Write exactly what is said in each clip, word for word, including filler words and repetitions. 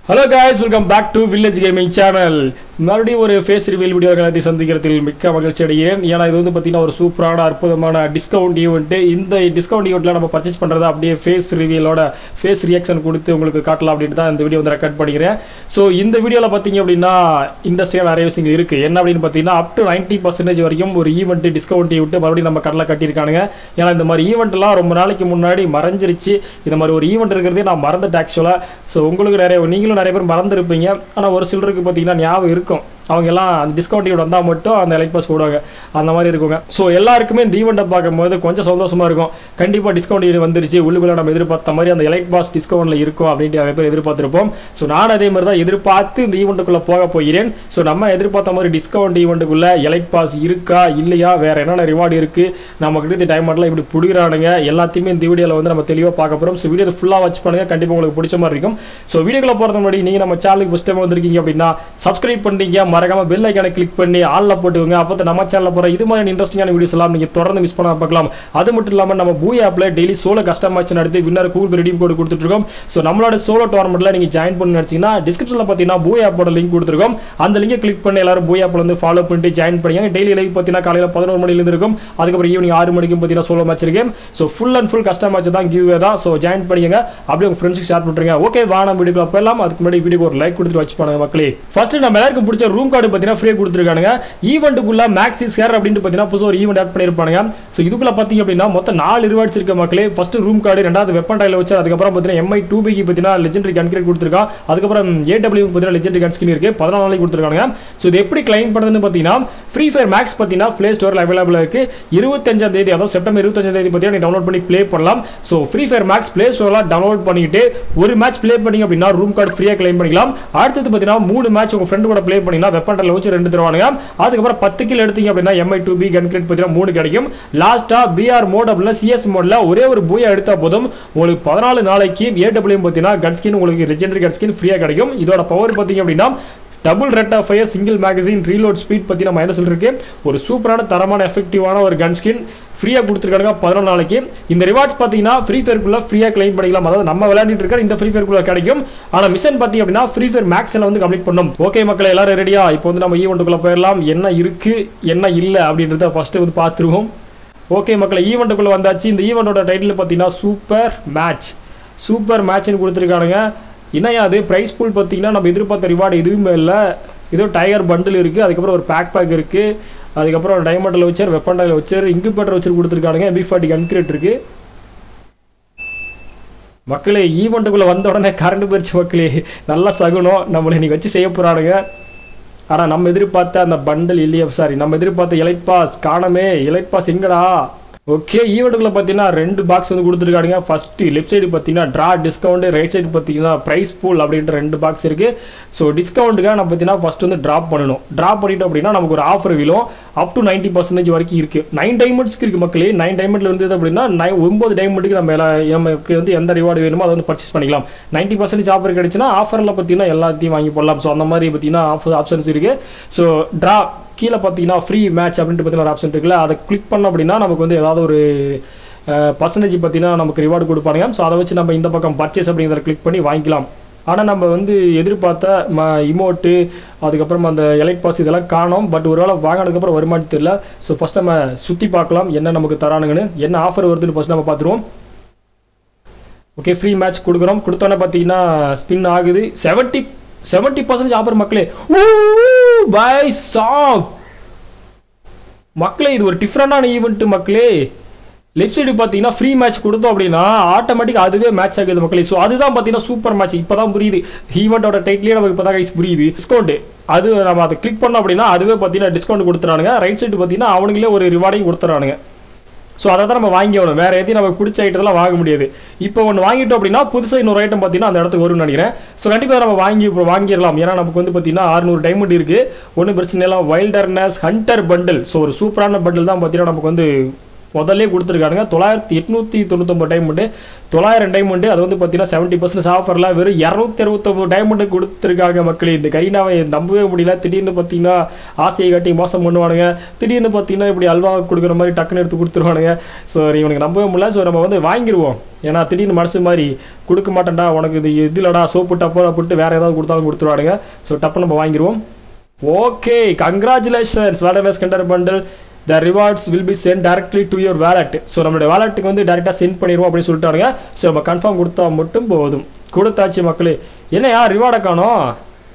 Hello guys, welcome back to Village Gaming Channel. மறுபடியும் ஒரு face reveal video கலத்தி சந்திக்கிறதில் மிக்க மகிழ்ச்சி அடைகிறேன். ஏன்னா இது வந்து பார்த்தீங்கன்னா ஒரு சூப்பரான அற்புதமான டிஸ்கவுண்ட் ஈவெண்ட். இந்த டிஸ்கவுண்ட் ஈவெண்ட்டில் நம்ம பர்ச்சேஸ் பண்ணுறதா அப்படியே ஃபேஸ் ரிவீலோட ஃபேஸ் ரியாக்ஷன் கொடுத்து உங்களுக்கு காட்டலாம் அப்படின்ட்டு தான் இந்த வீடியோ வந்து ரெக்கார்ட் பண்ணிக்கிறேன். ஸோ இந்த வீடியோவில் பார்த்தீங்க அப்படின்னா இண்டஸ்ட்ரியாக நிறைய விஷயங்கள் இருக்குது. என்ன அப்படின்னு பார்த்தீங்கன்னா அப் டு நைன்ட்டி பர்சன்டேஜ் வரைக்கும் ஒரு ஈவெண்ட் டிஸ்கவுண்ட் ஈவெண்ட் மறுபடியும் நம்ம கடலை கட்டியிருக்கானுங்க. ஏன்னா இந்த மாதிரி ஈவெண்ட்லாம் ரொம்ப நாளைக்கு முன்னாடி மறைஞ்சிருச்சு. இந்த மாதிரி ஒரு ஈவெண்ட் இருக்கிறதே நான் மறந்துட்டேன் ஆக்சுவலாக. ஸோ உங்களுக்கு நிறைய நீங்களும் நிறைய பேர் மறந்துருப்பீங்க. ஆனால் ஒரு சிலருக்கு பார்த்தீங்கன்னா ஞாபகம் இருக்கும். அவங்க எல்லாம் அந்த டிஸ்கவுண்ட் ஈவெண்ட் வந்தால் மட்டும் அந்த எலைட் பாஸ் போடுவாங்க. அந்த மாதிரி இருக்குங்க. ஸோ எல்லாருக்குமே இந்த ஈவெண்ட்டை பார்க்கும்போது கொஞ்சம் சந்தோஷமாக இருக்கும். கண்டிப்பாக டிஸ்கவுண்ட் ஈவெண்ட் வந்துருச்சு, உள்ளுக்குள்ளே நம்ம எதிர்பார்த்த மாதிரி அந்த எலைட் பாஸ் டிஸ்கவுண்ட்டில் இருக்கும் அப்படின்ட்டு நிறைய பேர் எதிர்பார்த்துருப்போம். ஸோ நான் அதே மாதிரி தான் எதிர்பார்த்து இந்த ஈவெண்ட்டுக்குள்ளே போக போகிறேன். ஸோ நம்ம எதிர்பார்த்த மாதிரி டிஸ்கவுண்ட் ஈவெண்ட்டுக்குள்ளே எலைட் பாஸ் இருக்கா இல்லையா, வேறு என்னென்ன ரிவார்டு இருக்குது, நமக்கு இந்த டைமெண்ட்லாம் இப்படி பிடிக்கிறானுங்க, எல்லாத்தையுமே இந்த வீடியோவில் வந்து நம்ம தெளிவாக பார்க்க போகிறோம். ஸோ வீடியோ ஃபுல்லாக வாட்ச் பண்ணுங்கள், கண்டிப்பாக உங்களுக்கு பிடிச்ச மாதிரி இருக்கும். ஸோ வீடியோக்குள்ள போகிறது முன்னாடி நீங்கள் நம்ம சேனலுக்கு ஃபஸ்ட் டைம் வந்திருக்கீங்க அப்படின்னா சப்ஸ்கிரைப் பண்ணிட்டீங்க, மறக்காம பெல் ஐக்கானை கிளிக் பண்ணி ஆல்ல போட்டுக்கோங்க. அப்போ நம்ம சேனலில் போகிற இது மாதிரி இன்ட்ரெஸ்டிங்கான வீடியோஸ் எல்லாம் நீங்கள் தொடர்ந்து மிஸ் பண்ண பார்க்கலாம். அது மட்டும் இல்லாமல் நம்ம பூய் ஆப்பில் டெய்லி சோலோ கஸ்டம் மேட்ச் நடத்தி வின்னர் கூகுள் ரெடீம் கோட் கொடுத்துருக்கோம். ஸோ நம்மளோட சோலோ டோர்னமெண்ட்டில் நீங்கள் ஜாயின் பண்ணி நினச்சிங்கன்னா டிஸ்கிரிப்ஷனில் பார்த்தீங்கன்னா பூய் ஆப்போட லிங்க் கொடுத்துருக்கோம். அந்த லிங்கை கிளிக் பண்ணி எல்லாரும் பூய் ஆப்பில் வந்து ஃபாலோ பண்ணிட்டு ஜாயின் பண்ணிங்க. டெய்லி லைவ் பார்த்தீங்கன்னா காலையில் பதினோரு மணிலேருந்து இருக்கும். அதுக்கப்புறம் ஈவினிங் ஆறு மணிக்கும் பார்த்தீங்கன்னா சோலோ மேட்ச் இருக்கு. So full and full custom match தான் கிவ்வே தான். ஸோ ஜாயின் பண்ணிங்க, அப்படியே உங்கள் ஃப்ரெண்ட்ஸுக்கு ஷேர் பண்ணுறீங்க. ஓகே வாங்க வீடியோக்குள்ள போயிடலாம். அதுக்கு முன்னாடி வீடியோ ஒரு லைக் கொடுத்துட்டு வச்சு பண்ணுங்க மக்களே. ஃபர்ஸ்ட் நம்ம எல்லாருக்கும் பிடிச்ச ரூம் கார்டு பார்த்தீங்கன்னா ஃப்ரீ கொடுத்துருக்கானுங்க. ஈவெண்ட்டுக்குள்ள மேக்ஸிஸ் ஹேர் அப்படின்னு பார்த்தீங்கன்னா புதுசாக ஒரு ஈவெண்ட் ஆட் பண்ணியிருப்பாங்க. ஸோ இதுக்குள்ள பார்த்தீங்க அப்படின்னா மொத்தம் நாலு ரிவார்ட்ஸ் இருக்க மக்களே. ஃபர்ஸ்ட் ரூம் கார்டு, ரெண்டாவது வெப்பன் டைல வச்சு, அதுக்கப்புறம் பார்த்தீங்கன்னா எம்ஐ டூ பிக்கு பார்த்தீங்கன்னா லெஜெண்டரி கன் கிரேட் கொடுத்துருக்கான். அதுக்கப்புறம் ஏடபிள்யூ பார்த்தீங்கன்னா லெஜெண்டரி கன் ஸ்கின் இருக்கு, பதினாலு நாளைக்கு கொடுத்துருக்காங்க. ஸோ இது எப்படி கிளைம் பண்ணுறதுன்னு பார்த்தீங்கன்னா ஃப்ரீ ஃபயர் மேக்ஸ் பார்த்தீங்கன்னா பிளே ஸ்டோரில் அவைலபிள் இருக்கு. இருபத்தஞ்சாம் தேதி அதாவது செப்டம்பர் இருபத்தஞ்சாம் தேதி பார்த்தீங்கன்னா நீ டவுன்லோட் பண்ணி ப்ளே பண்ணலாம். So Free Fire Max play ஸ்டோரில் டவுன்லோட் பண்ணிட்டு ஒரு மேட்ச் ப்ளே பண்ணீங்க அப்படின்னா ரூம் கார்டு ஃப்ரீயாக கிளைம் பண்ணிக்கலாம். அடுத்தது பார்த்தீங்கன்னா மூணு மேட்ச் உங்க ஃப்ரெண்டு கூட ப்ளே பண்ணினா வெப்பன் டைல வச்சு ரெண்டு தருவானுங்க. அதுக்கப்புறம் பத்து கில் எடுத்தீங்க அப்படின்னா எம்ஐ டூ பி கன் கிரேட் பார்த்தீங்கன்னா மூணு கிடைக்கும். லாஸ்டா பிஆர் மோட் அப்படின்னா சிஎஸ் மோட்ல ஒரே ஒரு பூயா எடுத்தா போதும் உங்களுக்கு பதினாலு நாளைக்கு ஏடபிள்யூ பார்த்தீங்கன்னா கன் ஸ்கின் உங்களுக்கு லெஜெண்டரி கன் ஸ்கின் ஃப்ரீயா கிடைக்கும். இதோட பவர் பார்த்தீங்க அப்படின்னா double rate of fire, single magazine, reload speed பத்தி நம்ம என்ன சொல்லிருக்கு, ஒரு சூப்பரான தரமான எஃபெக்டிவான ஒரு கன் ஸ்கின் ஃப்ரீயா கொடுத்துருக்காங்க பதினொன்று நாளைக்கு. இந்த ரிவார்ட்ஸ் பார்த்தீங்கன்னா ஃப்ரீ ஃபயர்க்குள்ள ஃப்ரீயா கிளைம் பண்ணிக்கலாம். அதாவது நம்ம விளையாடிட்டு இருக்க இந்த ஃப்ரீ ஃபயர்க்குள்ள கிடைக்கும். ஆனால் மிஷன் பார்த்தீங்க அப்படின்னா ஃப்ரீ ஃபயர் மேக்ஸில் வந்து கம்ப்ளீட் பண்ணணும். ஓகே மக்கள் எல்லாரும் ரெடியா? இப்போ வந்து நம்ம ஈவெண்ட்டுக்குள்ள போயிடலாம். என்ன இருக்கு என்ன இல்லை அப்படின்றத ஃபர்ஸ்ட் வந்து பார்த்துருவோம். ஓகே மக்களை, ஈவெண்ட்டுக்குள்ள வந்தாச்சு. இந்த ஈவெண்ட்டோட டைட்டில் பார்த்தீங்கன்னா சூப்பர் மேட்ச். சூப்பர் மேட்ச்னு கொடுத்துருக்கானுங்க. என்னையா அது ப்ரைஸ் பூல் பார்த்தீங்கன்னா நம்ம எதிர்பார்த்த ரிவார்டு எதுவுமே இல்லை. ஏதோ டைகர் பண்டில் இருக்குது, அதுக்கப்புறம் ஒரு பேக் பேக் இருக்குது, அதுக்கப்புறம் டைமண்டில் வச்சர், வெப்பன் டைல வச்சர், இன்குபேட்டர் வச்சு கொடுத்துருக்கானுங்க. எம்பி ஃபார்ட்டி கன்கிரேட் இருக்குது. மக்களே ஈவெண்ட்டுக்குள்ளே வந்த உடனே கரண்ட் போயிடுச்சு மக்களே. நல்லா சகுனம், நம்மளை இன்னைக்கு வச்சு செய்ய போகிறானுங்க. ஆனால் நம்ம எதிர்பார்த்த அந்த பண்டல் இல்லையா, சாரி நம்ம எதிர்பார்த்த எலைட் பாஸ் காணமே. எலைட் பாஸ் எங்கடா? ஓகே ஈவெண்ட்டுக்குள்ள பார்த்தீங்கன்னா ரெண்டு பாக்ஸ் வந்து கொடுத்துருக்காங்க. ஃபர்ஸ்ட் லெஃப்ட் சைடு பார்த்தீங்கன்னா ட்ரா டிஸ்கவுண்ட், ரைட் சைடு பார்த்தீங்கன்னா ப்ரைஸ் பூல் அப்படின்ற ரெண்டு பாக்ஸ் இருக்கு. ஸோ டிஸ்கவுண்ட்டுக்காக நம்ம பார்த்தீங்கன்னா ஃபர்ஸ்ட் வந்து ட்ராப் பண்ணணும். ட்ராப் பண்ணிட்டோம் அப்படின்னா நமக்கு ஒரு ஆஃபர் விழும். அப் டு நைன்டி பர்சன்டேஜ் வரைக்கும் இருக்கு. நைன் டைமண்ட்ஸ்க்கு இருக்கு மக்களே. நைன் டைமண்ட்ல இருந்தது அப்படின்னா நைன் ஒன்பது டைமண்ட்டுக்கு நம்ம நமக்கு வந்து எந்த ரிவார்டு வேணுமோ அதை வந்து பர்ச்சேஸ் பண்ணிக்கலாம். நைன்டி பர்சன்டேஜ் ஆஃபர் கிடைச்சுன்னா ஆஃபரில் பார்த்தீங்கன்னா எல்லாத்தையும் வாங்கி போடலாம். ஸோ அந்த மாதிரி பார்த்தீங்கன்னா ஆஃபர் ஆப்ஷன்ஸ் இருக்கு. ஸோ ட்ரா கீழே பார்த்தீங்கன்னா ஃப்ரீ மேட்ச் அப்படின்ட்டு பார்த்தீங்கன்னா ஒரு ஆப்ஷன் இருக்குல்ல, அதை கிளிக் பண்ணோம் அப்படின்னா நமக்கு வந்து ஏதாவது ஒரு பர்சன்டேஜ் பார்த்தீங்கன்னா நமக்கு ரிவார்டு கொடுப்பாங்க. ஸோ அதை வச்சு நம்ம இந்த பக்கம் பர்ச்சேஸ் அப்படிங்கிறத கிளிக் பண்ணி வாங்கிக்கலாம். ஆனால் நம்ம வந்து எதிர்பார்த்த ம இமோட்டு, அதுக்கப்புறம் அந்த எலைட் பாஸ் இதெல்லாம் காணும். பட் ஒரு வேளை வாங்கினதுக்கப்புறம் வருமானு தெரியல. ஸோ ஃபஸ்ட் நம்ம சுற்றி பார்க்கலாம் என்ன நமக்கு தரானுங்கன்னு, என்ன ஆஃபர் வருதுன்னு ஃபஸ்ட் நம்ம பார்த்துருவோம். ஓகே ஃப்ரீ மேட்ச் கொடுக்குறோம். கொடுத்தோன்னே பார்த்தீங்கன்னா ஸ்பின் ஆகுது. செவன்ட்டி செவன்ட்டி பர்சன்டேஜ் ஆஃபர் மக்களே. பை சாப் மக்களே, இது ஒரு டிஃப்ரெண்டான ஈவெண்ட் மக்களே. லெஃப்ட் சைடு பார்த்தீங்கன்னா ஃப்ரீ மேட்ச் கொடுத்தோம் அப்படின்னா ஆட்டோமேட்டிக் அதுவே மேட்ச் ஆகுது மக்களே. ஸோ அதுதான் பார்த்தீங்கன்னா சூப்பர் மேட்ச். இப்போ தான் புரியுது ஈவெண்ட்டோட டைட்டிலே நமக்கு இப்போ தான் கைஸ் புரியுது. டிஸ்கவுண்ட் அது நம்ம அதை கிளிக் பண்ணோம் அப்படின்னா அதுவே பார்த்தீங்கன்னா டிஸ்கவுண்ட் கொடுத்துறானுங்க. ரைட் சைடு பார்த்தீங்கன்னா அவனுங்களே ஒரு ரிவார்டையும் கொடுத்துறானுங்க. ஸோ அதை தான் நம்ம வாங்கி ஆகணும். வேறு எதையும் நமக்கு பிடிச்ச ஐட்டத்தெல்லாம் வாங்க முடியாது. இப்போ ஒன்று வாங்கிட்டோம் அப்படின்னா புதுசாக இன்னொரு ஐட்டம் பார்த்தீங்கன்னா அந்த இடத்துக்கு வரும்னு நினைக்கிறேன். ஸோ கண்டிப்பாக நம்ம வாங்கி இப்போ வாங்கிடலாம். ஏன்னா நமக்கு வந்து பார்த்தீங்கன்னா அறுநூறு டைமண்ட் இருக்குது. ஒன்றும் பிரச்சனை இல்லை. Wilderness Hunter bundle. ஸோ ஒரு சூப்பரான பண்டில் தான் பார்த்தீங்கன்னா நமக்கு வந்து முதல்ல கொடுத்துருக்காங்க. தொள்ளாயிரத்தி எட்நூற்றி தொண்ணூத்தொம்பது டைமண்டு, தொள்ளாயிரம் டைமண்டு. அது வந்து பார்த்தீங்கன்னா செவன்ட்டி பர்சன்ட் ஆஃபர்லாம் வெறும் இரநூத்தி அறுபத்தொம்பது டைமண்டு கொடுத்துருக்காங்க மக்களே. இந்த கரீனாவை நம்பவே முடியல. திடீர்னு பார்த்தீங்கன்னா ஆசையை காட்டி மோசம் பண்ணுவானுங்க, திடீர்னு பார்த்தீங்கன்னா இப்படி அல்வா கொடுக்குற மாதிரி டக்குன்னு எடுத்து கொடுத்துருவானுங்க. ஸோ இவனுக்கு நம்பவே முடியல. ஸோ நம்ம வந்து வாங்கிடுவோம். ஏன்னா திடீர்னு மனசு மாதிரி கொடுக்க மாட்டேன்டா உனக்கு இது இதுலடா சோப்பு டப்போ போட்டு வேறு ஏதாவது கொடுத்தாலும் கொடுத்துருவானுங்க. ஸோ டப்பு நம்ம வாங்கிடுவோம். Okay, congratulations valorous hunter bundle. The rewards will be sent directly to your wallet. So நம்மளுடைய வாலெட்டுக்கு வந்து டேரெக்டாக சென்ட் பண்ணிடுவோம் அப்படின்னு சொல்லிட்டாங்க. ஸோ நம்ம கன்ஃபார்ம் கொடுத்தா மட்டும் போதும். கொடுத்தாச்சு மக்களே. என்னையா ரிவார்டை காணோம்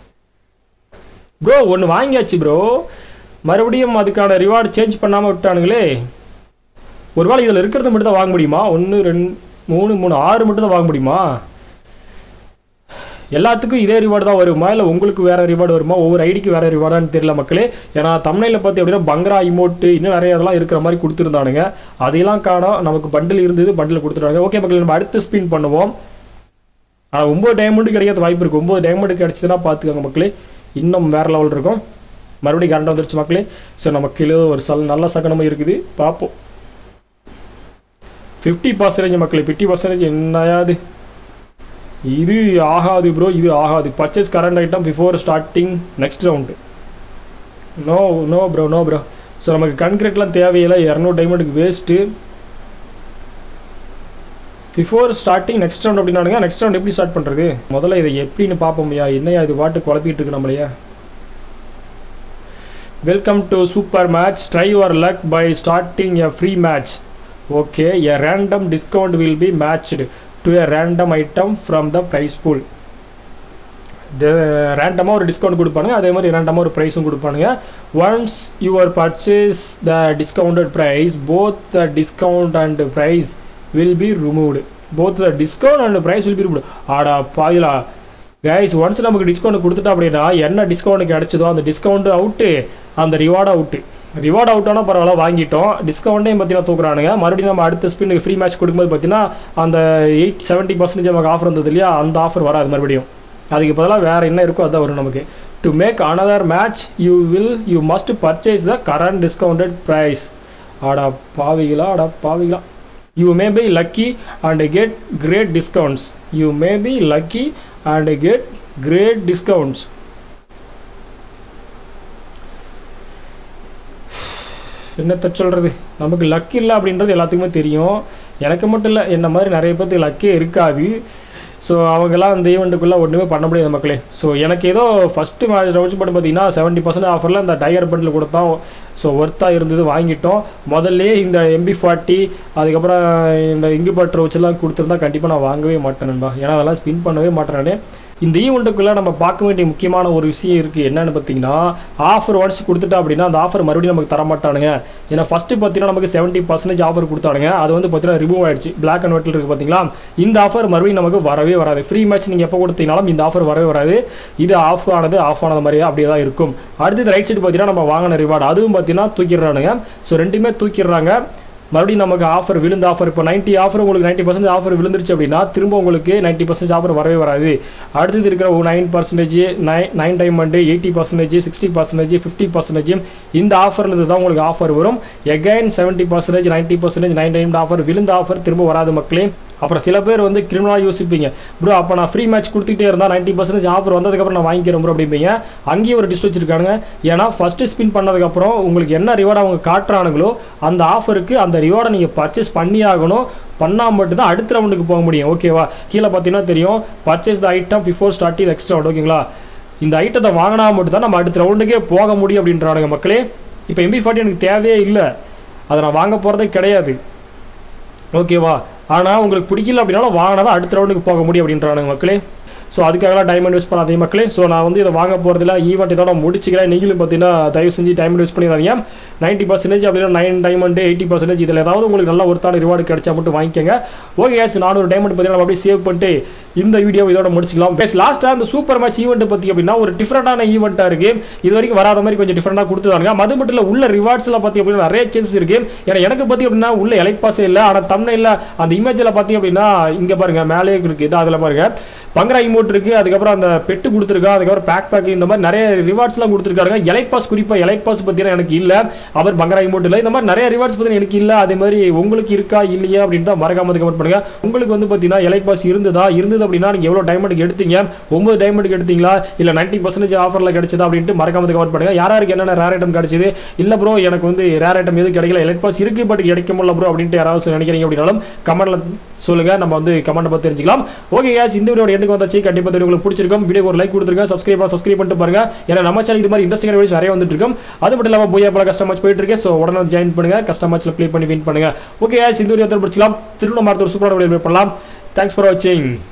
ப்ரோ? ஒன்று வாங்கியாச்சு ப்ரோ, மறுபடியும் அதுக்கான ரிவார்டு சேஞ்ச் பண்ணாமல் விட்டானுங்களே. ஒருவேளை இதில் இருக்கிறது மட்டும் தான் வாங்க முடியுமா? ஒன்று ரெண்டு மூணு மூணு ஆறு மட்டும் தான் வாங்க முடியுமா? எல்லாத்துக்கும் இதே ரிவார்டு தான் வருமா, இல்லை உங்களுக்கு வேறு ரிவார்டு வருமா? ஒவ்வொரு ஐடிக்கு வேறு ரிவார்டான்னு தெரியல மக்களே. ஏன்னா தமிழில் பார்த்து எப்படின்னா பங்கரா இமோட்டு இன்னும் நிறைய இதெல்லாம் இருக்கிற மாதிரி கொடுத்துருந்தானுங்க. அதையெல்லாம் காணோம். நமக்கு பண்டில் இருந்தது, பண்டில் கொடுத்துட்டாங்க. ஓகே மக்களே, நம்ம அடுத்து ஸ்பின் பண்ணுவோம். ஆனால் ஒம்பது டைமண்டு கிடைக்காத வாய்ப்பு இருக்குது. ஒம்பது டைமண்டு கிடச்சிதுன்னா பார்த்துக்கோங்க மக்களே, இன்னும் வேறு லெவல் இருக்கும். மறுபடியும் கரண்ட் வந்துருச்சு மக்களே. ஸோ நமக்கு கீழே ஒரு சல் நல்ல சக்கனமும் இருக்குது, பார்ப்போம். ஃபிஃப்டி பர்சன்டேஜ் மக்களே, ஃபிஃப்டி பர்சன்டேஜ் என்னையாது இது ஆகாது ப்ரோ, இது ஆகாது. Purchase current item before starting next round. No no bro, no bro. So நமக்கு கன்கிரீட்லாம் தேவையில்லை, இரநூறு டைமண்டுக்கு waste. Before starting next round அப்படின்னானுங்க. நெக்ஸ்ட் ரவுண்ட் எப்படி ஸ்டார்ட் பண்ணுறது? முதல்ல இதை எப்படின்னு பார்ப்போம்யா. என்னையா இது பாட்டு குழப்பிட்டு இருக்கு நம்மளையா. Welcome to super match. Try your luck by starting a free match. Okay, a random discount will be matched to a random item from the price pool. ரேண்டமாக ஒரு டிஸ்கவுண்ட் கொடுப்பானுங்க, அதே மாதிரி ரேண்டமாக ஒரு ப்ரைஸும் கொடுப்பானுங்க. Once your purchase the discounted price, both the discount and price will be removed. Both the discount and price will be removed. ஆடா பாயிலா கைஸ், ஒன்ஸ் நமக்கு டிஸ்கவுண்ட் கொடுத்துட்டா அப்படின்னா என்ன டிஸ்கவுண்ட் கிடைச்சதோ அந்த டிஸ்கவுண்ட் அவுட்டு, அந்த ரிவார்டு அவுட்டு. ரிவார்ட் அவுட் ஆனால் பரவாயில்ல, வாங்கிட்டோம். டிஸ்கவுண்ட்டையும் பார்த்தீங்கன்னா தூக்குறானுங்க. மறுபடியும் நம்ம அடுத்த ஸ்பின்னுக்கு ஃப்ரீ மேட்ச் கொடுக்கும்போது பார்த்தீங்கன்னா அந்த எயிட் செவன்ட்டி பர்சன்டேஜ் நமக்கு ஆஃபர் இருந்தது இல்லையா, அந்த ஆஃபர் வராது மறுபடியும். அதுக்கு பதிலாக வேறு என்ன இருக்கோ அதுதான் வரும் நமக்கு. To make another match you will you must purchase the current discounted price. ஆடா பாவிகளா, ஆடா பாவிகளா. You may be lucky and get great discounts. You may be lucky and get great discounts. என்னத்தை சொல்கிறது, நமக்கு லக் இல்லை அப்படின்றது எல்லாத்துக்குமே தெரியும். எனக்கு மட்டும் இல்லை, என்ன மாதிரி நிறைய பேருக்கு லக்கே இருக்காது. ஸோ அவங்கெல்லாம் அந்த ஈவெண்ட்டுக்குள்ளே ஒன்றுமே பண்ண முடியாது மக்களே. ஸோ எனக்கு ஏதோ ஃபஸ்ட்டு மேட்ச் ரவுச்சு பண்ணி பார்த்தீங்கன்னா செவன்ட்டி பர்சன்ட் ஆஃபரில் இந்த டைகர் பண்டில் கொடுத்தோம். ஸோ ஒர்த்தாக இருந்தது, வாங்கிட்டோம். முதல்ல இந்த எம்பி ஃபார்ட்டி அதுக்கப்புறம் இந்த இங்குபேட்டர் வச்செல்லாம் கொடுத்துருந்தா கண்டிப்பாக நான் வாங்கவே மாட்டேன்பா. ஏன்னா அதெல்லாம் ஸ்பின் பண்ணவே மாட்டேன். இந்த ஈவெண்ட்டுக்குள்ளே நம்ம பார்க்க வேண்டிய முக்கியமான ஒரு விஷயம் இருக்குது. என்னென்னு பார்த்தீங்கன்னா, ஆஃபர் ஒன்ஸ் கொடுத்துட்டா அப்படின்னா அந்த ஆஃபர் மறுபடியும் நமக்கு தரமாட்டானுங்க. ஏன்னா ஃபஸ்ட்டு பார்த்தீங்கன்னா நமக்கு செவன்ட்டி பர்சன்டேஜ் ஆஃபர் கொடுத்தானுங்க, அது வந்து பார்த்தீங்கன்னா ரிமூவ் ஆயிடுச்சு. பிளாக் அண்ட் ஒயிட்டில் இருக்குது பார்த்தீங்களா. இந்த ஆஃபர் மறுபடியும் நமக்கு வரவே வராது. ஃப்ரீ மேட்ச் நீங்கள் எப்போ கொடுத்தீங்கனாலும் இந்த ஆஃபர் வரவே வராது. இது ஆஃப் ஆனது ஆஃப் ஆனது மாதிரியே அப்படியே தான் இருக்கும். அடுத்தது ரைட் சைடு பார்த்தீங்கன்னா நம்ம வாங்கின ரிவார்டு, அதுவும் பார்த்தீங்கன்னா தூக்கிடுறானுங்க. ஸோ ரெண்டுமே தூக்கிடுறாங்க. மறுபடியும் நமக்கு ஆஃபர் விழுந்த ஆஃபர் இப்போ நைன்ட்டி ஆஃபர் உங்களுக்கு நைன்ட்டி பர்சன்ட் ஆஃபர் விழுந்துருச்சு அப்படின்னா திரும்ப உங்களுக்கு நைன்ட்டி பர்சன்ட் ஆஃபர் வரவே வராது. அடுத்தது இருக்கிற ஒரு nine percentage nine nine diamond eighty percentage sixty percentage fifty percentage இந்த ஆஃபர்லேருந்து தான் உங்களுக்கு ஆஃபர் வரும். Again seventy percentage ninety percentage nine time offer விழுந்த ஆஃபர் திரும்ப வராது மக்களே. அப்புறம் சில பேர் வந்து கிரிமினலாக யோசிப்பீங்க, ப்ரோ அப்போ நான் ஃப்ரீ மேட்ச் கொடுத்துட்டே இருந்தால் நைன்ட்டி பர்சன்டேஜ் ஆஃபர் வந்ததுக்கப்புறம் நான் வாங்கிக்கிறேன் ப்ரோ அப்படிம்பீங்க. அங்கேயும் ஒரு டிஸ்ட் வச்சிருக்காங்க. ஏன்னா ஃபஸ்ட்டு ஸ்பின் பண்ணதுக்கப்புறம் உங்களுக்கு என்ன ரிவார்டு அவங்க காட்டுறானுங்களோ அந்த ஆஃபருக்கு அந்த ரிவார்டை நீங்கள் பர்ச்சேஸ் பண்ணி ஆகணும். பண்ணால் மட்டும்தான் அடுத்த ரவுண்டுக்கு போக முடியும். ஓகேவா? கீழே பார்த்தீங்கன்னா தெரியும், purchase the item before starting next round. ஓகேங்களா? இந்த ஐட்டத்தை வாங்கினா மட்டும்தான் நம்ம அடுத்த ரவுண்டுக்கே போக முடியும் அப்படின்றானுங்க மக்களே. இப்போ எம்பி ஃபார்ட்டி எனக்கு தேவையே இல்லை, அதை நான் வாங்க போகிறதே கிடையாது. ஓகேவா? ஆனால் உங்களுக்கு பிடிக்கல அப்படின்னாலும் வாங்கினா தான் அடுத்த ரவுண்டுக்கு போக முடியும் அப்படின்றானுங்க மக்களே. ஸோ அதுக்காகலாம் டைம் இன்வெஸ்ட் பண்ணாதீங்க மக்களே. ஸோ நான் வந்து இதை வாங்க போகிறதில்ல, ஈவெண்ட் இதோட முடிச்சுக்கிறேன். நீங்களும் பார்த்தீங்கன்னா தயவு செஞ்சு டைம் இன்வெஸ்ட் பண்ணிடுறாங்க. நைன்ட்டி பர்சன்டேஜ் அப்படின்னா நைன் டைமண்ட் எயிட்டி பர்சன்டேஜ் இதில் ஏதாவது உங்களுக்கு நல்ல ஒருத்தான ரிவார்டு கிடைச்சா மட்டும் வாங்கிக்கோங்க. ஓகே கேஸ், நானூறு டைமண்ட் பார்த்தீங்கன்னா அப்படியே சேவ் பண்ணிட்டு இந்த வீடியோ இதோட முடிச்சிக்கலாம். பேஸ் லாஸ்ட்டாக இந்த சூப்பர் மேட்ச் ஈவெண்ட் பற்றி அப்படின்னா ஒரு டிஃப்ரெண்டான ஈவெண்ட்டாக இருக்குது. இது வரைக்கும் வராத மாதிரி கொஞ்சம் டிஃப்ரெண்டாக கொடுத்துருவாங்க. அது மட்டும் இல்லை, உள்ள ரிவார்ட்ஸில் பார்த்தி அப்படின்னா நிறைய சேஞ்சஸ் இருக்குது. ஏன்னா எனக்கு பற்றி அப்படின்னா உள்ள எலைட் பாஸே இல்லை, ஆனால் தமிழில் அந்த இமேஜில் பார்த்தி அப்படின்னா இங்கே பாருங்கள் மேலே இருக்குது, அதில் பாருங்கள் பங்கரா இமோட் இருக்கு, அதுக்கப்புறம் அந்த பெட்டு கொடுத்துருக்கா, அதுக்கப்புறம் பேக் பேக் இந்த மாதிரி நிறைய ரிவார்ட்ஸ்லாம் கொடுத்துருக்காங்க. எலைட் பாஸ் குறிப்பாக எலைட் பாஸ் பற்றினா எனக்கு இல்லை, அவர் பங்கரா இமோட் இல்லை, இந்த மாதிரி நிறைய ரிவார்ட்ஸ் பற்றி எனக்கு இல்லை. அதே மாதிரி உங்களுக்கு இருக்கா இல்லையா அப்படின்னு தான் மறக்காம கமெண்ட் பண்ணுங்க. உங்களுக்கு வந்து பார்த்தீங்கன்னா எலைட் பாஸ் இருந்ததா, இருந்தது அப்படின்னா நீங்கள் எவ்வளோ டைமண்டுக்கு எடுத்தீங்க, ஒன்பது டைமண்டுக்கு எடுத்தீங்களா இல்லை நைன்டி பர்சன்டேஜ் ஆஃபரில் கிடைச்சதா அப்படின்ட்டு மறக்காம கமெண்ட் பண்ணுங்க. யாராருக்கு என்னென்ன ரேர் ஐட்டம் கிடைச்சது, இல்லை ப்ரோ எனக்கு வந்து ரேர் ஐட்டம் எதுவும் கிடைக்கல, எலைட் பாஸ் இருக்கு பட் கிடைக்க முடியல ப்ரோ அப்படின்ட்டு யாராவது நினைக்கிறீங்க அப்படின்னாலும் கமெண்ட்ல சொல்லுங்க, நம்ம வந்து கமெண்ட் பார்த்து தெரிஞ்சுக்கலாம். ஓகே गाइस, இந்த வீடியோட எண்டுக்கு வந்தாச்சு. கண்டிப்பா இந்த உங்களுக்கு பிடிச்சிருக்கும். வீடியோக்கு ஒரு லைக் கொடுத்துருங்க, சப்ஸ்கிரைப் சப்ஸ்கிரைப் பண்ணிட்டு பாருங்க. ஏன்னா நம்ம சேனல் இது மாதிரி இன்ட்ரெஸ்டிங்கான வீடியோஸ் நிறைய வந்துட்டு இருக்கும். அது மட்டும் இல்லாம போய் பல கஸ்டம் மேட்ச் போயிட்டு இருக்கு. ஸோ உடனே ஜாயின் பண்ணுங்க, கஸ்டம் மேட்ச்ல ப்ளே பண்ணி வின் பண்ணுங்க. ஓகே गाइस, இந்த வீடியோ பிடிச்சிக்கலாம். திரும்ப மறுத்த ஒரு சூப்பரான வீடியோ பண்ணலாம். தேங்க்ஸ் ஃபார் வாட்சிங்.